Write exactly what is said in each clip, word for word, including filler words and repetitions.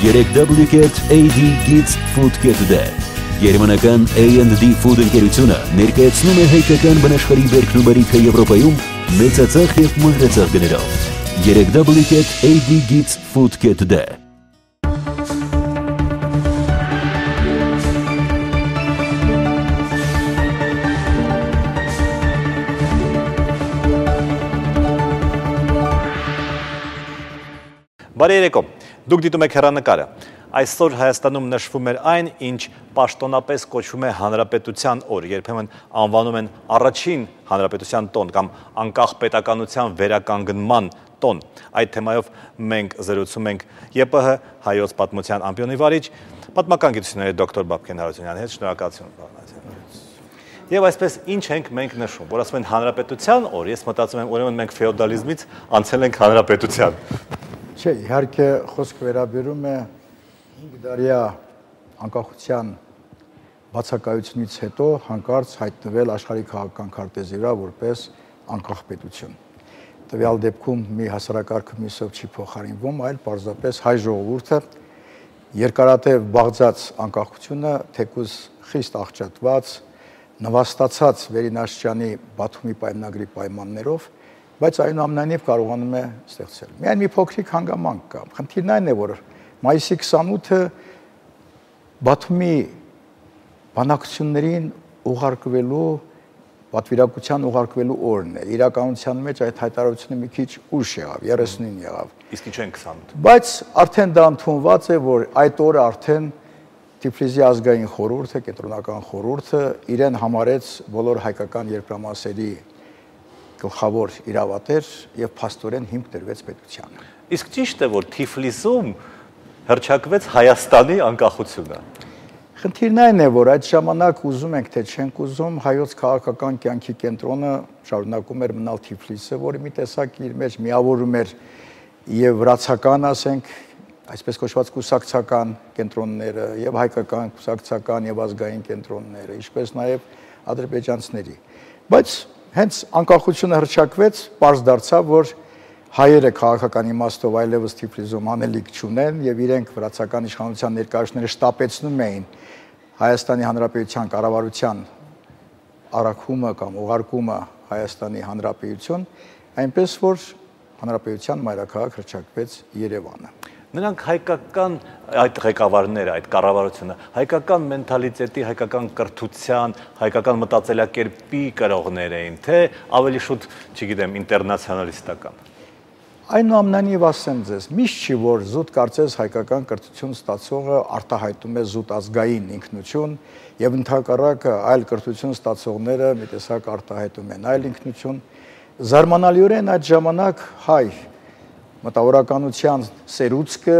երեք W Cat A D Kids Food Kit-ը։ Գերմանական A and D Food ընկերությունը ներկայացնում է հայկական բնաշխարհի վերքնուբարիքը Եվրոպայում մեծածախ և մանրածախ գներով։ երեք W Cat A D Kids Food Kit-ը։ Բարի երեկո, դուք դիտում եք հեռանկարը։ Այսօր Հայաստանում նշվում էր այն, ինչ պաշտոնապես կոչվում է Հանրապետության օր, երբեմն անվանում են առաջին Հանրապետության տոն կամ անկախ պետականության վերականգնման տոն։ Այդ թեմայով մենք զրուցում ենք Ե Պ Հ հայոց պատմության ամբիոնի վարիչ, պատմական գիտությունների դոկտոր Բաբկեն Հարությունյանի հետ։ Շնորհակալություն, պարոն Հարությունյան։ Եվ այսպես ինչ ենք մենք նշում, որ ասում են Հանրապետության օր, ես մտածում եմ, ուրեմն մենք ֆեոդալիզմից անցել ենք Հանրապետության։ Չէ, իհարկե խոսքը վերաբերում է հինգ դարյա անկախության բացակայությունից հետո հանկարծ հայտնվել աշխարհի քաղաքական քարտեզի վրա որպես անկախ պետություն։ Տվյալ դեպքում մի հասարակարգը մյուսով չի փոխարինվում, այլ պարզապես հայ ժողովուրդը երկարատև բաղձած անկախությունը թեկուզ խիստ աղճատված, նվաստացած Վերինաշճանի Բաթումի պայմանագրի պայմաններով, բայց այնուամենայնիվ կարողանում է ստեղծել։ Միայն մի փոքրիկ հանգամանք կա։ Խնդիրն այն է, որ մայիսի քսանութը Բաթումի բանակցություններին ուղարկվելու, պատվիրակության ուղարկվելու օրն է։ Իրականության մեջ այդ հայտարարությունը մի քիչ ուշ եղավ, երեսունին եղավ։ Իսկ ինչու են քսանութ։ Բայց արդեն դա ընդունված է, որ այդ օրը արդեն Թիֆլիսի ազգային խորհուրդը, կենտրոնական խորհուրդը իրեն համարեց բոլոր հայկական երկրամասերի գլխավոր իրավատեր եւ փաստորեն հիմք դրվեց պետությանը։ Իսկ ճիշտ է, որ Թիֆլիսում հռչակվեց Հայաստանի անկախությունը։ Խնդիրն այն է, որ այդ ժամանակ ուզում ենք թե չենք ուզում, հայոց քաղաքական կյանքի կենտրոնը շարունակում էր մնալ Թիֆլիսը, որը մի տեսակ իր մեջ միավորում էր եւ վրացական, ասենք, այսպես կոչված կուսակցական կենտրոնները եւ հայկական կուսակցական եւ ազգային կենտրոնները, ինչպես նաեւ ադրբեջանցիների։ Բայց հենց անկախությունը հռչակվեց, պարզ դարձավ, որ հայերը քաղաքական իմաստով այլևս Թիֆլիսում անելիք չունեն եւ իրենք վրացական իշխանության ներկայացուցիչները շտապեցնում էին Հայաստանի Հանրապետության կառավարության առաքումը կամ ուղարկումը Հայաստանի Հանրապետություն, այնպես որ Հանրապետության մայրաքաղաք հռչակվեց Երևանը։ Նրանք հայկական այդ ղեկավարները, այդ կառավարությունը, հայկական մենթալիտետի, հայկական կրթության, հայկական մտածելակերպի կրողներ էին, թե ավելի շուտ, չգիտեմ, ինտերնացիոնալիստական։ Այնուամենայնիվ ասեմ ձեզ, միշտ չի, որ զուտ կարծես հայկական կրթություն ստացողը արտահայտում է զուտ ազգային ինքնություն եւ ընդհակառակը այլ կրթություն ստացողները մի տեսակ արտահայտում են այլ ինքնություն։ Զարմանալիորեն այդ ժամանակ հայ մտավորականության սերուցքը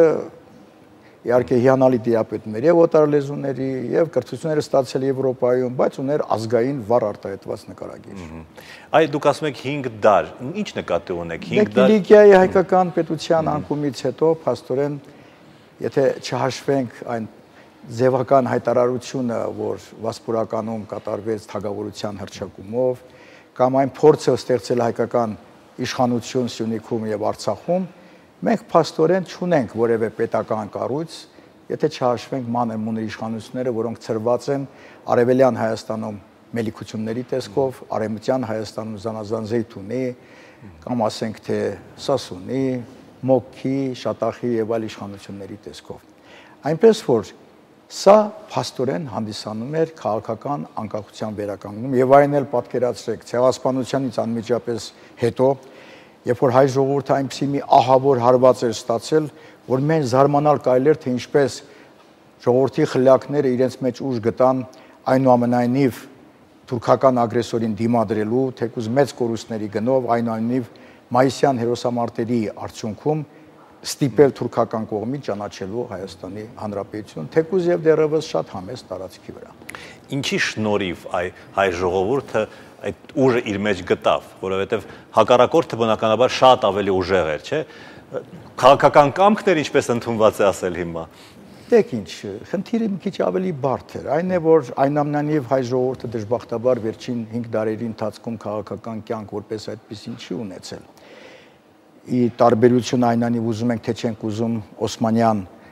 իհարկե հիանալի դիապետների եւ օտարալեզուների եւ կրթությունները ստացել Եվրոպայում, բայց ուներ ազգային վառ արտահայտված նկարագիր։ Այ դուք ասում եք հինգ դար, ինչ նկատի ունեք հինգ դար։ Կիլիկիայի հայկական պետության անկումից հետո փաստորեն, եթե չհաշվենք այն ձևական հայտարարությունը, որ Վասպուրականում կատարվեց թագավորության հռչակումով, կամ այն փորձը ստեղծել հայկական իշխանություն Սյունիքում եւ Արցախում, մենք փաստորեն չունենք որևէ պետական կառույց, եթե չհաշվենք մանր-մունր իշխանությունները, որոնք ծրված են Արևելյան Հայաստանում մելիքությունների տեսքով, Արևմտյան Հայաստանում զանազան Զեյթունի, կամ ասենք թե Սասունի, Մոքքի, Շատախի եւ այլ իշխանությունների տեսքով։ Այնպես որ սա փաստորեն հանդիսանում էր քաղաքական անկախության վերականգնում եւ այն էլ պատկերացրեք ցեղասպանությունից անմիջապես հետո, երբ որ հայ ժողովուրդը այնպիսի մի ահավոր հարված էր ստացել, որ մենք զարմանալ կարելի էր թե ինչպես ժողովրդի խլյակները իրենց մեջ ուժ գտան այնուամենայնիվ թուրքական ագրեսորին դիմադրելու, թեկուզ մեծ կորուստների գնով, այնուամենայնիվ մայիսյան հերոսամարտերի արդյունքում ստիպել թուրքական կողմին ճանաչելու Հայաստանի Հանրապետություն, թեկուզ եւ դեռևս շատ համեստ տարածքի վրա։ Ինչի շնորհիվ այ հայ ժողովուրդը այդ ուժը իր մեջ գտավ, որովհետեւ հակառակորդը բնականաբար շատ ավելի ուժեղ էր, չէ՞։ Քաղաքական կամքներ, ինչպես ընդունված է ասել հիմա։ Դեք ինչ, խնդիրը մի քիչ ավելի բարդ էր։ Այն է, որ այնուամենայնիվ հայ ժողովուրդը դժբախտաբար վերջին հինգ դարերի ընթացքում քաղաքական կյանք որպես այդպեսին չի ունեցել։ Ի տարբերություն այնանի ուզում ենք թե չենք ուզում Օսմանյան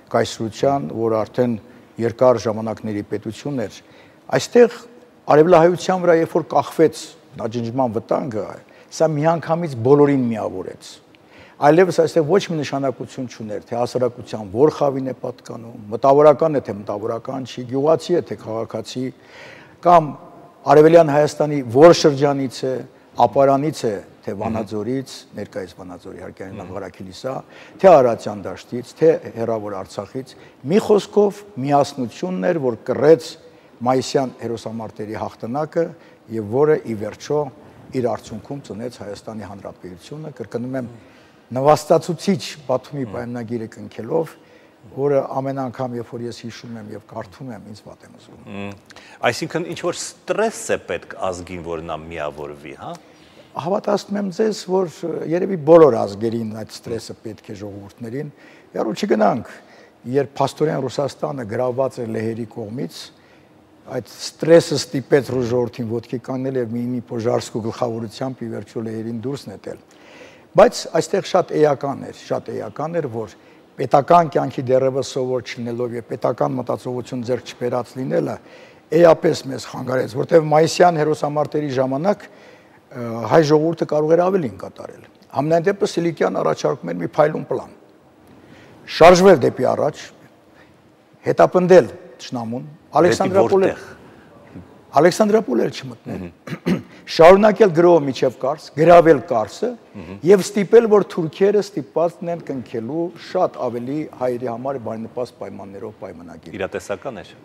կայսրության, որ արդեն երկար ժամանակների պետություն էր, այստեղ արևելահայության վրա երբ որ կախվեց նաջնջման վտանգը, սա միանգամից բոլորին միավորեց։ Այլևս այստեղ ոչ մի նշանակություն չուներ, թե հասարակության որ խավին է պատկանում, մտավորական է, թե մտավորական չի, գյուղացի է, թե քաղաքացի, կամ Արևելյան Հայաստանի որ շրջանից է, ապարանից է, թե Վանաձորից, ներկայիս Վանաձորի իհարկե Նավարաքիլիսա, թե Արարատյան դաշտից, թե հեռավոր Արցախից, մի խոսքով միասնությունն էր, որ կռեց մայիսյան հերոսամարտերի հաղթանակը եւ որը ի վերջո իր արդյունքում ծնեց Հայաստանի Հանրապետությունը, կրկնում եմ, նվաստացուցիչ պատումի պայմանագիրը կնքելով, որը ամեն անգամ, երբ որ ես հիշում եմ եւ կարդում եմ, ինձ վատ եմ զգում։ Այսինքն ինչ որ ստրես է պետք ազգին, որ նա միավորվի, հա։ Հավատացնում եմ ձեզ, որ երևի բոլոր ազգերին այդ ստրեսը պետք է ժողովուրդներին, երբ չգնանք, երբ փաստորեն Ռուսաստանը գրավված է լեհերի կողմից, այդ ստրեսը ստիպեց ռուս ժողովրդին ոտքի կանգնել եւ մի-մի Պոժարսկու գլխավորությամբ ի վերջո լեհերին դուրս նետել։ Բայց այստեղ շատ էական էր, շատ էական էր, որ պետական կյանքի դեռևս սովոր չլինելով եւ պետական մտածողություն ձեռք չբերած լինելը էապես մեզ խանգարեց, որտեղ մայիսյան հերոսամարտերի ժամանակ հայ ժողովուրդը կարող էր ավելին կատարել։ Համենայն դեպս Սիլիկյան առաջարկում էր մի փայլուն պլան։ Շարժվել դեպի առաջ, հետապնդել ճշնամուն, Ալեքսանդրապոլ Ալեքսանդրապոլ էլ չմտնել, շարունակել գրոհը միջև Կարս, գրավել Կարսը եւ ստիպել, որ թուրքերը ստիպված են կնքելու շատ ավելի հայերի համար բարենպաստ պայմաններով պայմանագիր։ Իրատեսական էր։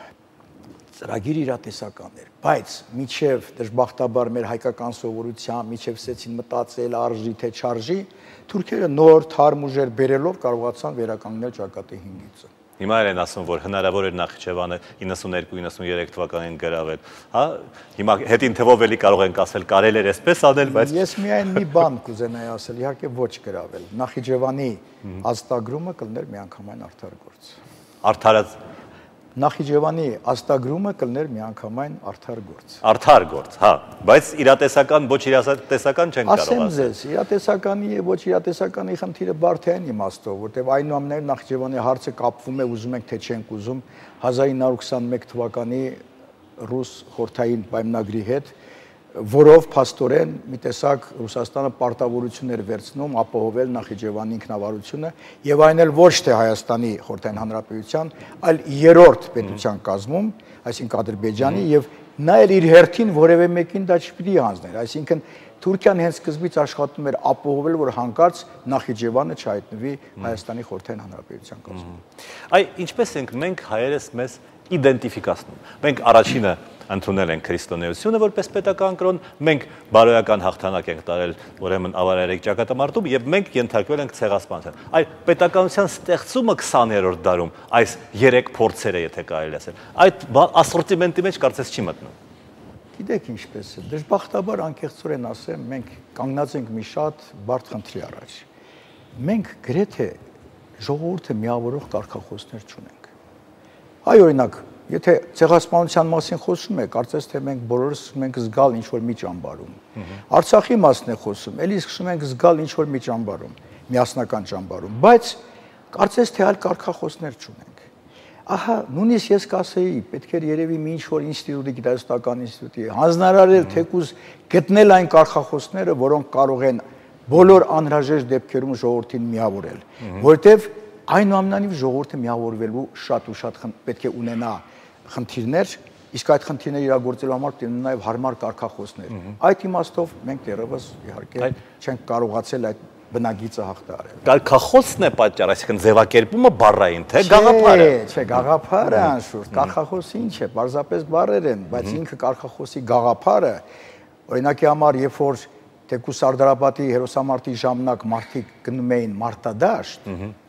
Ծրագիր իրատեսական էր, բայց միջև դժբախտաբար մեր հայկական սովորությամբ, միջև սկսեցին մտածել արժի թե չարժի, թուրքերը նոր թարմ ուժեր բերելով կարողացան վերականգնել ճակատի հինգիծը։ Հիմա են ասում, որ հնարավոր էր Նախիջևանը իննսուններկու իննսուներեք թվականին գրավել, հա, հիմա հետին թվով էլի կարող ենք ասել, կարել էր այսպես անել, բայց ես միայն մի բան կուզենայի ասել, իհարկե ոչ գրավել, Նախիջևանի ազատագրումը կլներ միանգամայն արդար գործ։ Արդարած Նախիջևանի ազատագրումը կլներ միանգամայն արդար գործ։ Արդար գործ, հա, բայց իրատեսական ոչ իրատեսական չեն կարող ասել։ Ասեմ ձեզ, իրատեսականի եւ ոչ իրատեսականի խնդիրը բարդ է այն իմաստով, որտեղ այնուամենայնիվ Նախիջևանի հարցը կապվում է, ուզում ենք թե չենք ուզում հազար ինը հարյուր քսաներեք թվականի ռուս խորհրդային պայմանագրի հետ, որով փաստորեն մի տեսակ Ռուսաստանը պարտավորություն էր վերցնում ապահովել Նախիջևանի ինքնավարությունը եւ այն էլ ոչ թե Հայաստանի խորհրդային հանրապետության, այլ երրորդ պետության կազմում, այսինքն Ադրբեջանի եւ նա էլ իր հերթին որևէ մեկին դա չպիտի հանձներ, այսինքն Թուրքիան հենց սկզբից աշխատում էր ապահովել, որ հանկարծ Նախիջևանը չհայտնվի Հայաստանի խորհրդային հանրապետության կազմում։ Այ ինչպես ենք մենք հայերս մեզ իդենտիֆիկացնում։ Մենք առաջինը ընդունել ենք քրիստոնեությունը որպես պետական կրոն, մենք բարոյական հաղթանակ ենք տարել ուրեմն ավարարեկ ճակատամարտում եւ մենք ենթարկվել ենք ցեղասպանության։ Այ պետականության ստեղծումը քսաներորդ դարում այս երեք փորձերը, եթե կարելի ասել, այդ ասորտիմենտի մեջ կարծես չի մտնում։ Գիտեք ինչպես է, դժբախտաբար անկեղծորեն ասեմ, մենք կանգնած ենք մի շատ բարդ խնդրի առաջ։ Մենք գրեթե ժողովուրդը միավորող կարգախոսներ չունենք։ Այ օրինակ, եթե ցեղասպանության մասին խոսում է, կարծես թե մենք բոլորս սկսում ենք զգալ ինչ-որ մի ճամբարում։ Արցախի մասն է խոսում, ելի սկսում ենք զգալ ինչ-որ մի ճամբարում, միասնական ճամբարում, բայց կարծես թե այլ կարգախոսներ չունենք։ Ահա, նույնիսկ ես կասեի, պետք էր երևի մի ինչ-որ ինստիտուտի, գիտահետական ինստիտուտի հանձնարարել, թեկուզ գտնել այն կարգախոսները, որոնք կարող են բոլոր անհրաժեշտ դեպքերում ժողովրդին միավորել, որտեղ այնուամենայնիվ ժողովուրդը միավորվելու շատ ու շատ պետք է ունենա խնդիրներ, իսկ այդ խնդիրները իրագործելու համար պետք է ունենա նաև հարմար կարգախոսներ։ Այդ իմաստով մենք դեռևս իհարկե չենք կարողացել այդ բնագիծը հաղթահարել։ Կարգախոսն է պատճառ, այսինքն ձևակերպումը բառային, թե գաղափարը։ Չէ, գաղափարը անշուշտ, կարգախոսը ինչ է, պարզապես բառեր են, բայց ինքը կարգախոսի գաղափարը, օրինակի համար, երբ որ թեկուզ Սարդարապետի հերոսամարտի ժամանակ մարդիկ գնում էին մարտադաշտ,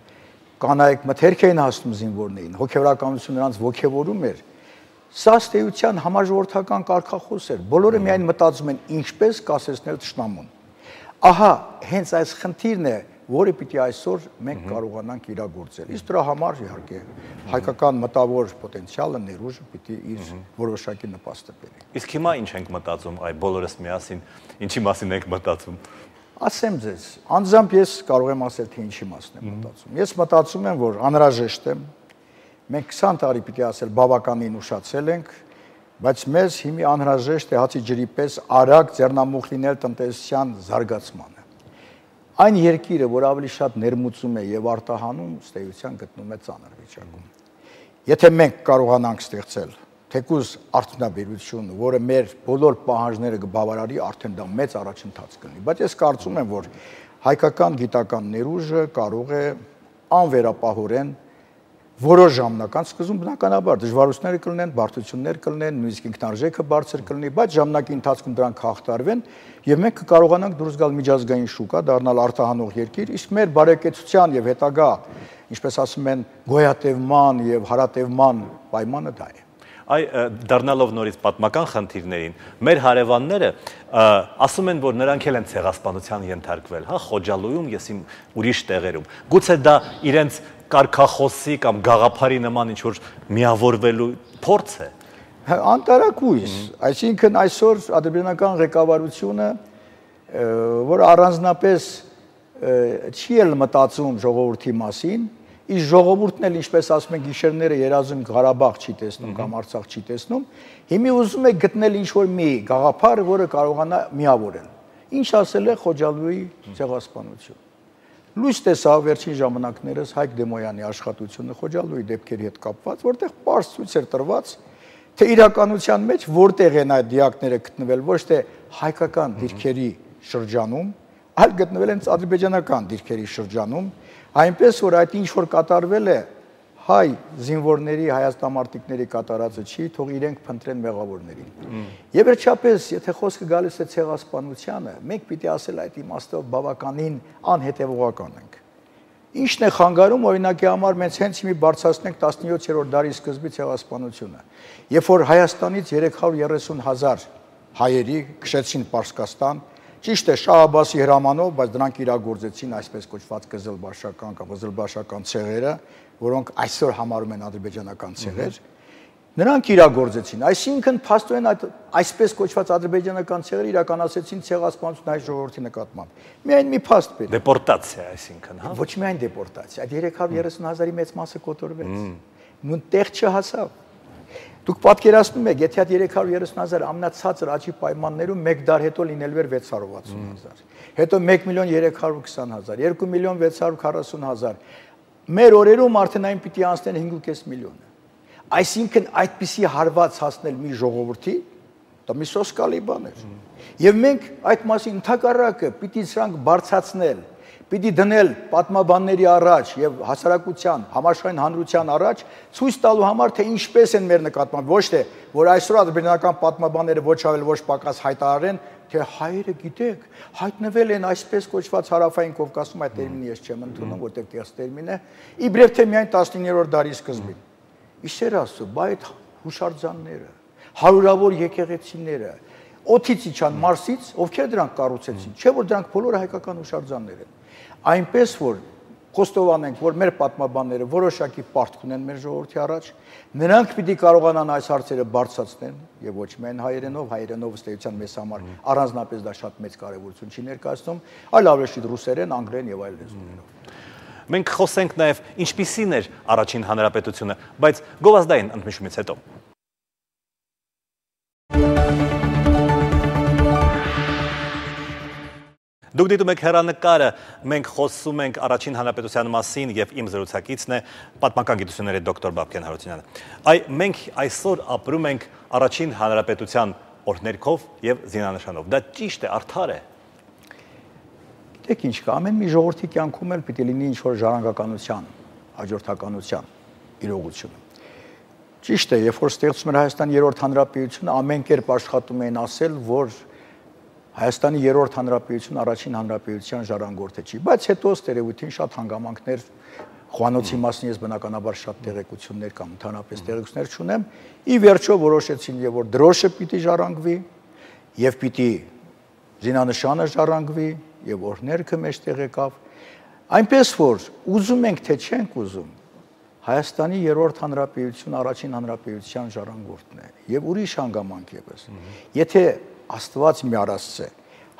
կանայք մթերք էին հասնում զինվորներին, հոգևորականություն նրանց ոգևորում էր, սա ստեյության համաժողովրդական կարգախոս էր, բոլորը միայն մտածում են ինչպես կասեցնել թշնամուն։ Ահա, հենց այս խնդիրն է, որը պիտի այսօր մենք կարողանանք իրագործել։ Իսկ դրա համար իհարկե հայկական մտավոր պոտենցիալը, ներուժը պիտի իր որոշակի նպաստը բերի։ Իսկ հիմա ինչ ենք մտածում, այ բոլորս միասին, ինչի մասին ենք մտածում։ Ասեմ ձեզ, անձամբ ես կարող եմ ասել, թե ինչի մասն եմ մտածում։ Ես մտածում եմ, որ անհրաժեշտ է, մենք քսան տարի պիտի ասել բավականին ուշացել ենք, բայց մեզ հիմի անհրաժեշտ է հացի ջրի պես արագ ձեռնամուխ լինել տնտեսության զարգացմանը։ Այն երկիրը, որ ավելի շատ ներմուծում է եւ արտահանում, ըստ էության գտնում է ծանր վիճակում։ Եթե մենք կարողանանք ստեղծել թեկուզ արդյունաբերություն, որը մեր բոլոր պահանջները կբավարարի, արդեն դա մեծ առաջընթաց կլինի, բայց ես կարծում եմ, որ հայկական գիտական ներուժը կարող է անվերապահորեն որոշ ժամանակ, սկզբում բնականաբար դժվարություններ կլինեն, բարդություններ կլինեն, նույնիսկ ինքնարժեքը բարձր կլինի, բայց ժամանակի ընթացքում դրանք հաղթարվեն եւ մենք կկարողանանք դուրս գալ միջազգային շուկա, դառնալ արտահանող երկիր, իսկ մեր բարեկեցության եւ հետագա, ինչպես ասում են, գոյատևման եւ հարատևման պայմանը դա է։ Այ դառնալով նորից պատմական խնդիրներին, մեր հարևանները ասում են, որ նրանք էլ են ցեղասպանության ենթարկվել, հա, Խոջալույում, ես իմ ուրիշ տեղերում։ Գուցե դա իրենց կարգախոսի կամ գաղափարի նման ինչ-որ միավորվելու փորձ է։ Անտարակույս, այսինքն այսօր ադրբեջանական ղեկավարությունը, որ առանձնապես չի էլ մտածում ժողովրդի մասին, իսկ ժողովուրդն էլ, ինչպես ասում են, գիշերները երազում Ղարաբաղ չի տեսնում կամ Արցախ չի տեսնում, հիմի ուզում է գտնել ինչ-որ մի գաղափար, որը կարողանա միավորել։ Ինչ ասել է Խոջալույի ցեղասպանություն։ Լույս տեսավ վերջին ժամանակներս Հայկ Դեմոյանի աշխատությունը Խոջալույի դեպքերի հետ կապված, որտեղ պարզ ցույց էր տրված, թե իրականության մեջ որտեղ են այդ դիակները գտնվել, ոչ թե հայկական դիրքերի շրջանում, այլ գտնվել են ադրբեջանական դիրքերի շրջանում, այնպես որ այդ ինչ որ կատարվել է հայ զինվորների, հայաստանմարտիկների կատարածը չի, թող իրենք փնտրեն մեղավորներին։ Եվ վերջապես, եթե խոսքը գալիս է ցեղասպանությանը, մենք պիտի ասել այդ իմաստով բավականին անհետևողական ենք։ Ինչն է խանգարում, օրինակի համար մենք հենց հիմի բարձրացնենք տասնյոթերորդ դարի սկզբի ցեղասպանությունը, երբ որ Հայաստանից երեք հարյուր երեսուն հազար հայերի քշեցին Պարսկաստան, ճիշտ է Շահ Աբբասի հրամանով, բայց դրանք իրագործեցին այսպես կոչված կզլբաշական կամ զլբաշական ցեղերը, որոնք այսօր համարում են ադրբեջանական ցեղեր, նրանք իրագործեցին, այսինքն փաստորեն այդ այսպես կոչված ադրբեջանական ցեղերը իրականացրեցին ցեղասպանություն հայ ժողովրդի նկատմամբ։ Միայն մի փաստ պետք է։ Դեպորտացիա, այսինքն, հա։ Ոչ միայն դեպորտացիա, այդ երեք հարյուր երեսուն հազարի մեծ մասը կոտորվեց։ Նույն տեղ չհասավ։ Դուք պատկերացնում եք, եթե այդ երեք հարյուր երեսուն հազար ամենացածր աճի պայմաններում մեկ դար հետո լինելու էր վեց հարյուր ութսուն հազար, հետո մեկ միլիոն երեք հարյուր քսան հազար, երկու միլիոն վեց հարյուր քառասուն հազար, մեր օրերում արդեն այն պիտի անցնեն հինգ ու կես միլիոն։ Այսինքն այդպիսի հարված հասնել մի ժողովրդի, դա մի սոսկալի բան էր։ Եվ մենք այդ մասին ընդհակառակը պիտի սրանք բարձրացնել, պիտի դնել պատմաբանների առաջ եւ հասարակության, համաշխարհային հանրության առաջ ցույց տալու համար, թե ինչպես են մեր նկատմամբ, ոչ թե որ այսօր ադրբեջանական պատմաբանները ոչ ավել ոչ պակաս հայտարարեն, թե հայերը գիտեք, հայտնվել են այսպես կոչված հարավային Կովկասում, այդ տերմինը ես չեմ ընդունում, որտեղ տես տերմին է, իբրև թե միայն տասնիններորդ դարի սկզբին։ Իշեր ասու, բայ այդ հուշարձանները, հարյուրավոր եկեղեցիները, օդից իջան Մարսից, ովքեր դրանք կառուցեցին, չէ՞ որ դրանք բոլորը հայկական հուշարձաններ են։ Այնպես որ խոստովանենք, որ մեր պատմաբանները որոշակի պարտք ունեն մեր ժողովրդի առաջ, նրանք պիտի կարողանան այս հարցերը բարձրացնել եւ ոչ միայն հայերենով, հայերենով ըստ էության մեզ համար առանձնապես դա շատ մեծ կարեւորություն չի ներկայացնում, այլ ավելի շուտ ռուսերեն, անգլերեն եւ այլ լեզուներով։ Մենք խոսենք նաեւ ինչպիսին էր առաջին հանրապետությունը, բայց գովազդային ընդմիջումից հետո։ Դուք դիտում եք հեռանկարը, մենք խոսում ենք առաջին հանրապետության մասին եւ իմ զրուցակիցն է պատմական գիտությունների դոկտոր Բաբկեն Հարությունյանը։ Այ մենք այսօր ապրում ենք առաջին հանրապետության օրհներգով եւ զինանշանով։ Դա ճիշտ է, արդար է։ Գիտեք ինչ կա, ամեն մի ժողովրդի կյանքում էլ պիտի լինի ինչ-որ ժառանգականության, հաջորդականության իրողությունը։ Ճիշտ է, երբ որ ստեղծում էր Հայաստանի երրորդ հանրապետությունը, ամեն կերպ աշխատում էին ասել, որ Հայաստանի երրորդ հանրապետությունը առաջին հանրապետության ժառանգորդը չի, բայց հետո ստերեոտիպին շատ հանգամանքներ, խոհանոցի մասին ես բնականաբար շատ տեղեկություններ կամ ընդհանրապես տեղեկություններ չունեմ, ի վերջո որոշեցին եւ որ դրոշը պիտի ժառանգվի եւ պիտի զինանշանը ժառանգվի եւ օրհներգը մեջտեղ եկավ, այնպես որ ուզում ենք թե չենք ուզում, Հայաստանի երրորդ հանրապետությունը առաջին հանրապետության ժառանգորդն է եւ ուրիշ հանգամանք եւս։ Եթե Աստված մի արածց է,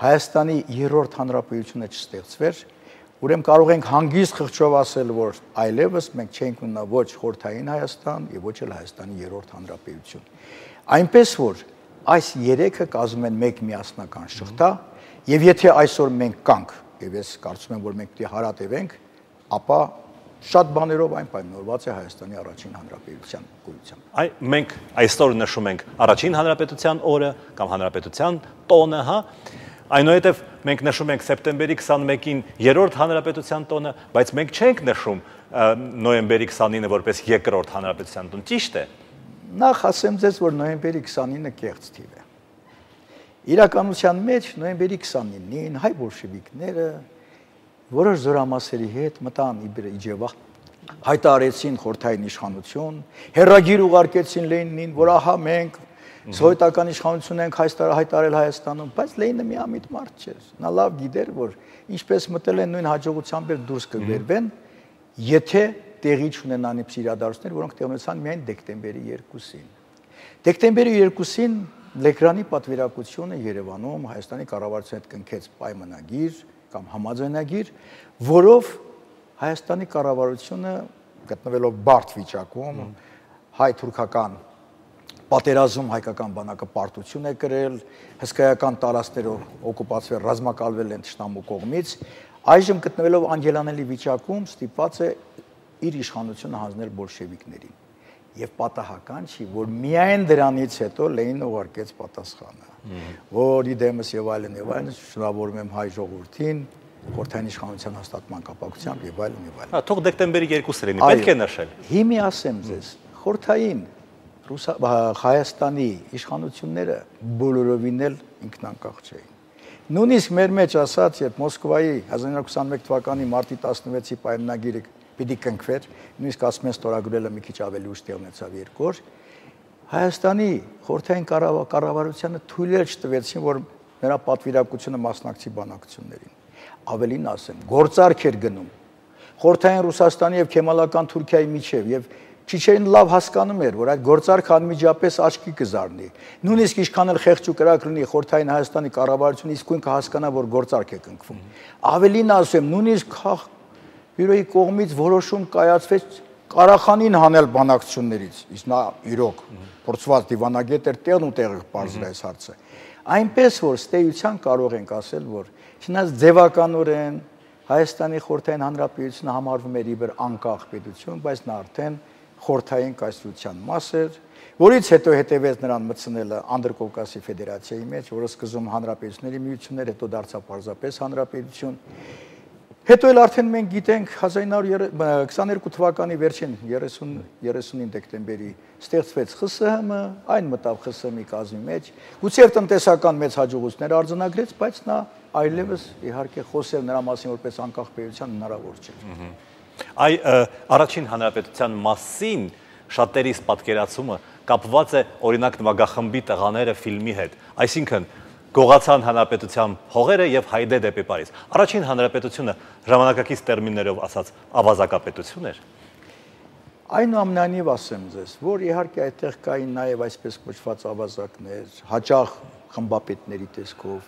Հայաստանի երրորդ հանրապետությունը չստեղծվեր, ուրեմն կարող ենք հանգիստ խղճով ասել, որ այլևս մենք չենք ունենա ոչ խորհրդային Հայաստան եւ ոչ էլ Հայաստանի երրորդ հանրապետություն։ Այնպես որ այս երեքը կազմում են մեկ միասնական շղթա, եւ եթե այսօր մենք կանք, եւ ես կարծում եմ, որ մենք պետք է հարատևենք, ապա շատ բաներով այն պայմանավորված է Հայաստանի առաջին հանրապետության գոյությամբ։ Այ մենք այսօր նշում ենք առաջին հանրապետության օրը կամ հանրապետության տոնը, հա։ Այնուհետև մենք նշում ենք սեպտեմբերի քսանմեկին երրորդ հանրապետության տոնը, բայց մենք չենք նշում նոյեմբերի քսանինը որպես երկրորդ հանրապետության տոն, ճիշտ է։ Նախ ասեմ ձեզ, որ նոյեմբերի քսանինը կեղծ թիվ է։ Իրականության մեջ նոյեմբերի քսանինին հայ բոլշևիկները որոշ զորամասերի հետ մտան Իջևա, հայտարարեցին խորհրդային իշխանություն, հերագիր ուղարկեցին Լենինին, որ ահա մենք սովետական իշխանություն ենք հայտարարել Հայաստանում, բայց Լենինը միամիտ մարդ չէր։ Նա լավ գիտեր, որ ինչպես մտել են նույն հաջողությամբ էլ դուրս կբերվեն, եթե տեղի չունենան իրադարձություններ, որոնք տեղի ունեցան միայն դեկտեմբերի երկուսին։ Դեկտեմբերի երկուսին Լեգրանի պատվիրակությունը Երևանում Հայաստանի կառավարության հետ կնքեց պայմանագիր կամ համաձայնագիր, որով Հայաստանի կառավարությունը գտնվելով բարդ վիճակում, հայ-թուրքական պատերազմ հայկական բանակը պարտություն է կրել, հսկայական տարածքներով օկուպացվել, ռազմակալվել են թշնամու կողմից, այժմ գտնվելով անգելանելի վիճակում ստիպված է իր իշխանությունը հանձնել բոլշևիկներին։ Եվ պատահական չի, որ միայն դրանից հետո Լենինը ուղարկեց պատասխանը, որ իդեմս եւ այլն եւ այլն, շնորհավորում եմ հայ ժողովրդին, խորհրդային իշխանության հաստատման կապակցությամբ եւ այլն եւ այլն։ Հա, թող դեկտեմբերի երկուսը լինի, պետք է նշել։ Հիմի ասեմ ձեզ, խորհրդային Հայաստանի իշխանությունները բոլորովին էլ ինքնանկախ չէին։ Նույնիսկ մեր մեջ ասած, երբ Մոսկվայի հազար իննսուն քսանմեկ թվականի մարտի տասնվեցի պայմանագիրը պիտի կնքվեր, նույնիսկ ասում են ստորագրելը մի քիչ ավելի ուշ տեղ ունեցավ երկու օր, Հայաստանի խորհրդային կառավարությանը թույլ էլ չտվեցին, որ նրա պատվիրակությունը մասնակցի բանակցություններին։ Ավելին ասեմ, գործարք էր գնում խորհրդային Ռուսաստանի եւ Քեմալական Թուրքիայի միջև եւ Չիչերին լավ հասկանում էր, որ այդ գործարքը անմիջապես աչքի կզառնի։ Նույնիսկ ինչքան էլ խեղճ ու կրակ լինի խորհրդային Հայաստանի կառավարությունը, իսկույն կհասկանա, որ գործարք է կնքվում։ Ավելին ասեմ, նույնիսկ բյուրոյի կողմից որոշում կայացվեց Ղարախանին հանել բանակցություններից, իսկ նա իրոք փորձված դիվանագետ էր, տեղն ու տեղը բարձր այս հարցը։ Այնպես որ ստեյության կարող ենք ասել, որ չնայած ձևականորեն Հայաստանի խորհրդային հանրապետությունը համարվում էր իբր անկախ պետություն, բայց նա արդեն խորհրդային կայսրության մաս էր, որից հետո հետևեց նրան մտցնելը Անդրկովկասի ֆեդերացիայի մեջ, որը սկզբում հանրապետությունների միություններ, հետո դարձավ պարզապես հանրապետություն։ Հետո էլ արդեն մենք գիտենք հազար ինը հարյուր քսաներկու թվականի վերջին երեսունին դեկտեմբերի ստեղծվեց ԽՍՀՄ, այն մտավ ԽՍՀՄ-ի կազմի մեջ, գուցե տնտեսական մեծ հաջողություններ արձանագրեց, բայց նա այլևս իհարկե խոսել նրա մասին որպես անկախ պետության հնարավոր չէ։ Այ առաջին հանրապետության մասին շատերիս պատկերացումը կապված է օրինակ նվագախմբի տղաները ֆիլմի հետ, այսինքն Գողացան հանրապետության հողերը եւ հայդե դեպի Փարիզ։ Առաջին հանրապետությունը ժամանակակից տերմիններով ասած ավազակապետություն էր։ Այնուամենայնիվ ասեմ ձեզ, որ իհարկե այդտեղ կային նաեւ այսպես կոչված ավազակներ, հաճախ խմբապետների տեսքով։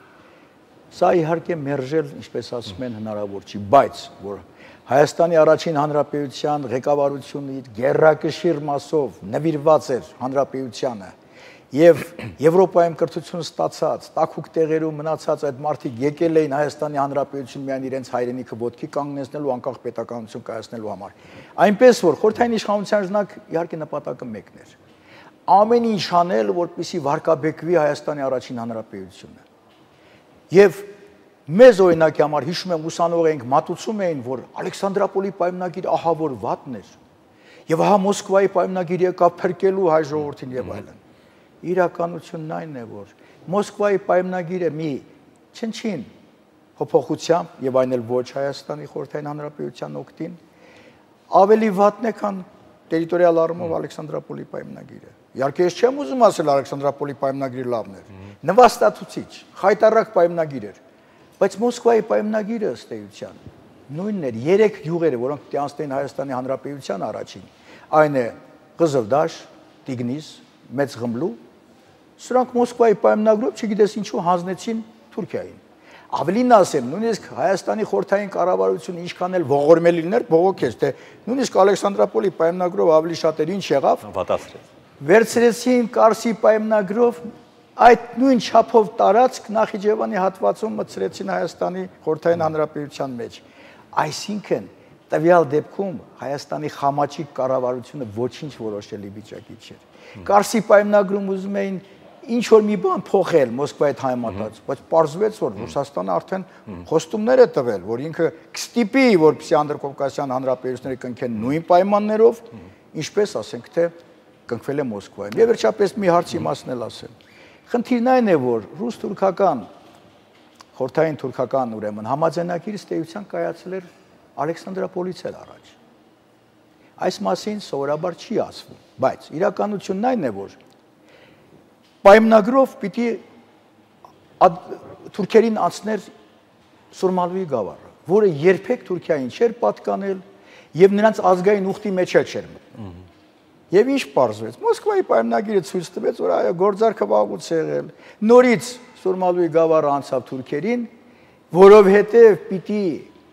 Սա իհարկե մերժել, ինչպես ասում են, հնարավոր չի, բայց որ Հայաստանի առաջին հանրապետության ղեկավարությունը իր գերակշիռ մասով նվիրված էր հանրապետությանը եւ Եվրոպայում կրթություն ստացած, տաքուկ տեղերում մնացած այդ մարդիկ եկել էին Հայաստանի հանրապետություն միայն իրենց հայրենիքը ոտքի կանգնեցնելու անկախ պետականություն կայացնելու համար։ Այնպես որ խորհրդային իշխանության ժամանակ իհարկե նպատակը մեկն էր։ Ամեն ինչ անել, որպեսզի վարկաբեկվի Հայաստանի առաջին հանրապետությունը։ Եվ մեզ օրինակի համար հիշում եմ ուսանող էինք, մատուցում էին, որ Ալեքսանդրապոլի պայմանագիր ահա որ վատն էր, եւ ահա Մոսկվայի պայմանագիր եկավ փրկելու հայ ժողովրդին եւ այլն։ Իրականությունն այն է, որ Մոսկվայի պայմանագիրը մի չնչին փոփոխությամբ եւ այն էլ ոչ Հայաստանի խորհրդային հանրապետության օգտին ավելի վատն է, քան տերիտորիալ առումով Ալեքսանդրապոլի պայմանագիրը։ Իհարկե ես չեմ ուզում ասել Ալեքսանդրապոլի պայմանագիրը լավն էր։ Նվաստացուցիչ, խայտառակ պայմանագիր էր։ Բայց Մոսկվայի պայմանագիրը ըստ էության նույնն էր, երեք գյուղերը, որոնք տյանստեն Հայաստանի հանրապետության առաջին, այն է Ղզլդաշ, Տիգնիս, Մեծ Ղմլու, սրանք Մոսկվայի պայմանագրով չգիտես ինչու հանձնեցին Թուրքիային։ Ավելին ասեմ, նույնիսկ Հայաստանի խորհրդային կառավարությունը ինչքան էլ ողորմել լիներ, բողոքեց, թե նույնիսկ Ալեքսանդրապոլի պայմանագրով ավելի շատեր ինչ եղավ, վատացրեց։ Վերցրեցին Կարսի պայմանագրով այդ նույն չափով տարածք Նախիջևանի հատվածում մտցրեցին Հայաստանի խորհրդային հանրապետության մեջ։ Այսինքն տվյալ դեպքում Հայաստանի խամաչիկ կառավարությունը ոչինչ որոշելի վիճակի չէր։ Կարսի պայմանագրում ուզում էին ինչ որ մի բան փոխել Մոսկվայից համատած, բայց պարզվեց, որ Ռուսաստանը արդեն խոստումներ է տվել, որ ինքը կստիպի, որպեսզի Անդրկովկասյան հանրապետությունները կնքեն նույն պայմաններով, ինչպես ասենք թե կնքվել է Մոսկվայում։ Եվ վերջապես մի հարցի մասն էլ ասեմ։ Խնդիրն այն է, որ ռուս-թուրքական խորհրդային թուրքական ուրեմն համաձայնագիր ստեյության կայացել էր Ալեքսանդրապոլից էլ առաջ։ Այս մասին սովորաբար չի ասվում, բայց իրականությունն այն է, որ պայմանագրով պիտի թուրքերին անցներ Սուրմալուի գավառը, որը երբեք Թուրքիային չէր պատկանել եւ նրանց ազգային ուխտի մեջ չէր մտնում։ Եվ ինչ պարզվեց, Մոսկվայի պայմանագիրը ցույց տվեց, որ այո, գործարքը վաղուց եղել։ Նորից Սուրմալուի գավառը անցավ թուրքերին, որովհետեւ պիտի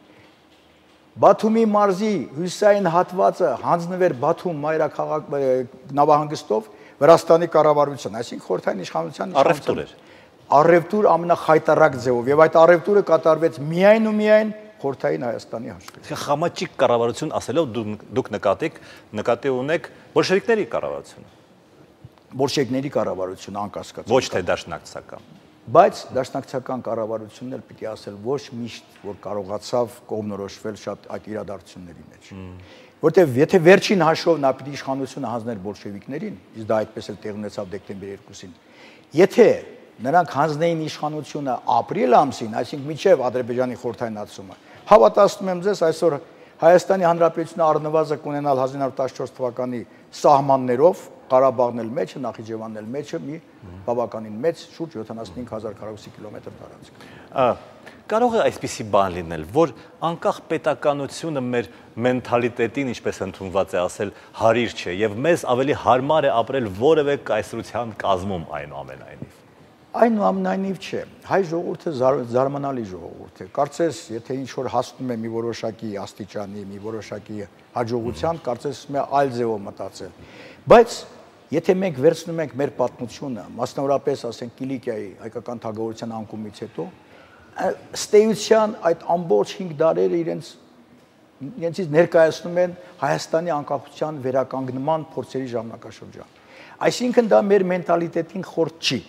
Բաթումի մարզի հյուսային հատվածը հանձնվեր Բաթում մայրաքաղաք նավահանգստով Վրաստանի կառավարության, այսինքն խորհրդային իշխանության առևտուր էր։ Առևտուր ամենախայտարակ ձևով եւ այդ առևտուրը կատարվեց միայն ու միայն խորհրդային Հայաստանի հաշվին։ Խամաչիկ կառավարություն ասելով դուք նկատեք, նկատի ունեք բոլշևիկների կառավարությունը։ Բոլշևիկների կառավարությունը անկասկած։ Ոչ թե դաշնակցական։ Բայց դաշնակցական կառավարությունն էլ պիտի ասել ոչ միշտ, որ կարողացավ կողմնորոշվել շատ այդ իրադարձությունների մեջ։ Որտեւ եթե վերջին հաշվով նա պիտի իշխանությունը հանձներ բոլշևիկներին, իսկ դա այդպես էլ տեղ ունեցավ դեկտեմբերի երկուսին, եթե նրանք հանձնեին իշխանությունը ապրիլ ամսին, այսինքն մինչև Ադրբեջանի խորհրդայնացումը, հավատացնում եմ ձեզ, այսօր Հայաստանի Հանրապետությունը առնվազն կունենալ հազար նորը տասնչորս թվականի սահմաններով Ղարաբաղն էլ մեջը, Նախիջևանն էլ մեջը մի բավականին մեծ շուրջ յոթանասունհինգ հազար քառակուսի կիլոմետր տարածք։ Կարող է այսպիսի բան լինել, որ անկախ պետականությունը մեր մենթալիտետին, ինչպես ընդունված է ասել, հարիր չէ եւ մեզ ավելի հարմար է ապրել որևէ կայսրության կազմում այնուամենայնիվ։ Այնուամենայնիվ չէ։ Հայ ժողովուրդը զարմանալի ժողովուրդ է։ Կարծես, եթե ինչ որ հասնում է մի որոշակի աստիճանի, մի որոշակի հաջողության, կարծես մի այլ ձևով մտածել։ Բայց եթե մենք վերցնում ենք մեր պատմությունը, մասնավորապես ասենք Կիլիկիայի հայկական թագավորության անկումից հետո, ստեյության այդ ամբողջ հինգ դարերը իրենց իրենցից ներկայացնում են Հայաստանի անկախության վերականգնման փորձերի ժամանակաշրջան։ Այսինքն դա մեր մենտալիտետին խորտ չի,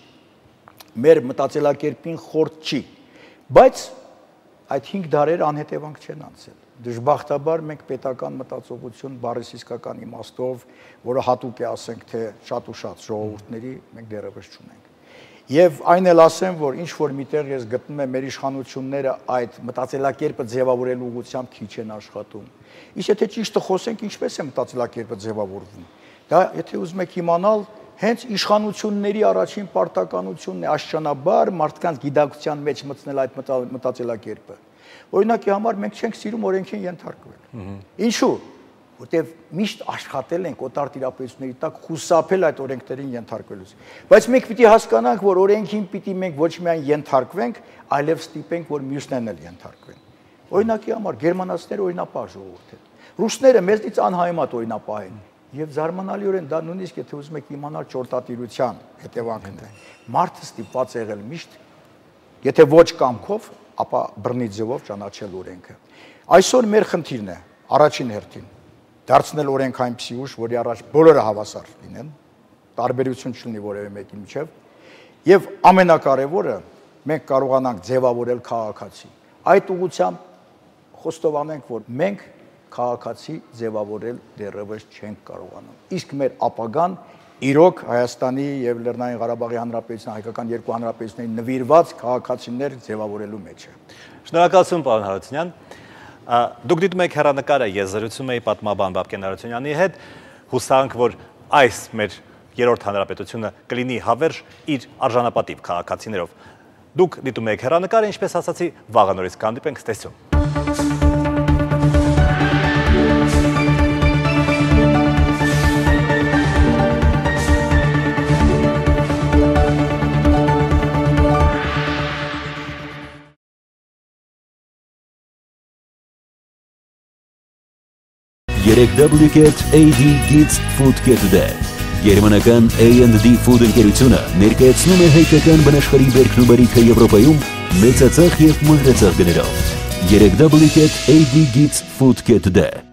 մեր մտածելակերպին խորտ չի, բայց այդ հինգ դարերը անհետևանք չեն անցել։ Դժբախտաբար մենք պետական մտածողություն բառի իսկական իմաստով, որը հատուկ է ասենք թե շատ ու շատ ժողովուրդների, մենք դեռևս չունենք։ Եվ այն էլ ասեմ, որ ինչ որ միտեղ ես գտնում եմ մեր իշխանությունները այդ մտածելակերպը ձևավորելու ուղղությամբ քիչ են աշխատում։ Իսկ եթե ճիշտը խոսենք, ինչպես է մտածելակերպը ձևավորվում։ Դա եթե ուզում եք իմանալ, հենց իշխանությունների առաջին պարտականությունն է աշճանաբար մարդկանց գիտակցության մեջ մտցնել այդ մտածելակերպը։ Օրինակի համար մենք չենք սիրում օրենքին ենթարկվել։ Ինչու՞։ Որտեվ միշտ աշխատել ենք օտար տիրապետությունների տակ խուսափել այդ օրենքներին ենթարկվելուց։ Բայց մենք պիտի հասկանանք, որ օրենքին պիտի մենք ոչ միայն ենթարկվենք, այլև ստիպենք, որ մյուսներն էլ ենթարկվեն։ Օրինակի համար գերմանացիները օրինապահ ժողովուրդ են։ Ռուսները մեզնից անհայմատ օրինապահ են։ Եվ զարմանալիորեն դա նույնիսկ եթե ուզում եք իմանալ ճորտատիրության հետևանքն է։ Մարդը ստիպված եղել միշտ, եթե ոչ կամքով, ապա բռնի ձևով ճանաչել օրենքը։ Այսօր մեր խնդիրն է առաջին հերթին դարձնել օրենք այնպիսի ուժ, որի առաջ բոլորը հավասար լինեն, տարբերություն չլինի որևէ մեկի միջև, եւ ամենակարևորը մենք կարողանանք ձևավորել քաղաքացի։ Այդ ուղղությամբ խոստովանենք, որ մենք քաղաքացի ձևավորել դեռևս չենք կարողանում։ Իսկ մեր ապագան իրոք Հայաստանի եւ Լեռնային Ղարաբաղի Հանրապետության հայկական երկու հանրապետությունների նվիրված քաղաքացիներ ձևավորելու մեջ է։ Շնորհակալություն, պարոն Հարությունյան։ Դուք դիտում եք հեռանկարը, ես զրուցում էի պատմաբան Բաբկեն Հարությունյանի հետ, հուսանք, որ այս մեր երրորդ հանրապետությունը կլինի հավերժ իր արժանապատիվ քաղաքացիներով։ Դուք դիտում եք հեռանկարը, ինչպես ասացի, վաղը նորից կհանդիպենք, ցտեսություն։ երեք դաբլյու կետ էյ դի գիթս ֆուդ կետ դե Գերմանական A and D Food ընկերությունը ներկայացնում է հայկական բնաշխարհի բերքն ու բարիքը Եվրոպայում մեծածախ եւ մանրածախ գներով երեք դաբլյու կետ էյ դի գիթս ֆուդ կետ դե